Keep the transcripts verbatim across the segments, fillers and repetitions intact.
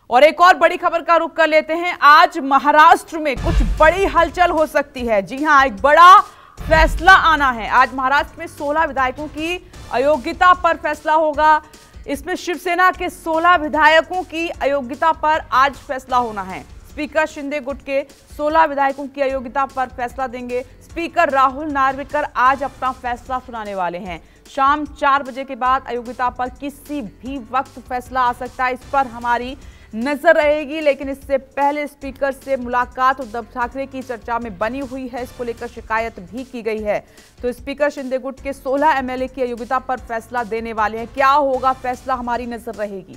और एक और बड़ी खबर का रुख कर लेते हैं। आज महाराष्ट्र में कुछ बड़ी हलचल हो सकती है। जी हां, एक बड़ा फैसला आना है। आज महाराष्ट्र में सोलह विधायकों की अयोग्यता पर फैसला होगा। इसमें शिवसेना के सोलह विधायकों की अयोग्यता पर आज फैसला होना है। स्पीकर शिंदे गुट के सोलह विधायकों की अयोग्यता पर फैसला देंगे। स्पीकर राहुल नार्वेकर आज अपना फैसला सुनाने वाले हैं। शाम चार बजे के बाद अयोग्यता पर किसी भी वक्त फैसला आ सकता है, इस पर हमारी नजर रहेगी। लेकिन इससे पहले स्पीकर से मुलाकात उद्धव ठाकरे की चर्चा में बनी हुई है। इसको लेकर शिकायत भी की गई है। तो स्पीकर शिंदे गुट के सोलह एमएलए की अयोग्यता पर फैसला देने वाले हैं। क्या होगा फैसला, हमारी नजर रहेगी।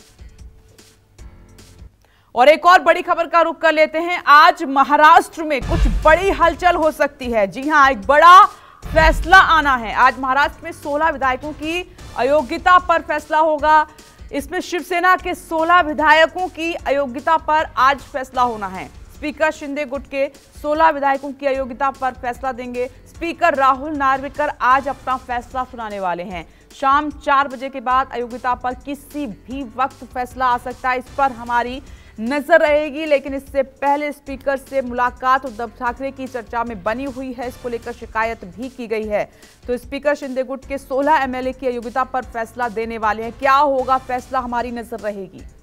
और एक और बड़ी खबर का रुख कर लेते हैं। आज महाराष्ट्र में कुछ बड़ी हलचल हो सकती है। जी हां, एक बड़ा फैसला आना है। आज महाराष्ट्र में सोलह विधायकों की अयोग्यता पर फैसला होगा। इसमें शिवसेना के सोलह विधायकों की अयोग्यता पर आज फैसला होना है। स्पीकर शिंदे गुट के सोलह विधायकों की अयोग्यता पर फैसला देंगे। स्पीकर राहुल नार्वेकर आज अपना फैसला सुनाने वाले हैं। शाम चार बजे के बाद अयोग्यता पर किसी भी वक्त फैसला आ सकता है, इस पर हमारी नजर रहेगी। लेकिन इससे पहले स्पीकर से मुलाकात उद्धव ठाकरे की चर्चा में बनी हुई है। इसको लेकर शिकायत भी की गई है। तो स्पीकर शिंदे गुट के सोलह एमएलए की अयोग्यता पर फैसला देने वाले हैं। क्या होगा फैसला, हमारी नजर रहेगी।